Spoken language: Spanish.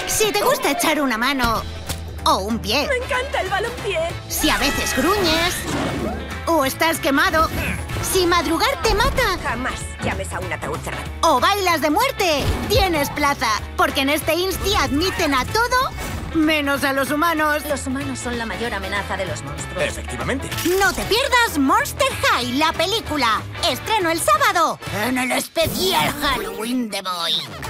Si te gusta echar una mano o un pie. Me encanta el balompié. Si a veces gruñes o estás quemado. Si madrugar te mata. Jamás llames a un ataúd cerrado. O bailas de muerte. Tienes plaza, porque en este Insti admiten a todo menos a los humanos. Los humanos son la mayor amenaza de los monstruos. Efectivamente. No te pierdas Monster High, la película. Estreno el sábado en el especial Halloween de Boing.